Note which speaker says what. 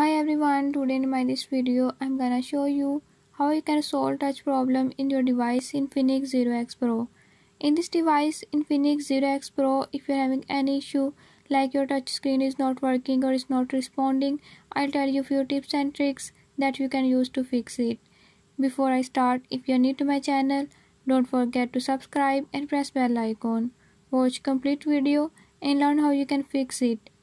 Speaker 1: Hi everyone, today in this video I'm gonna show you how you can solve touch problem in your device Infinix 0X Pro. In this device Infinix 0X Pro, if you're having any issue like your touch screen is not working or is not responding, I'll tell you few tips and tricks that you can use to fix it. Before I start, if you're new to my channel, don't forget to subscribe and press bell icon. Watch complete video and learn how you can fix it.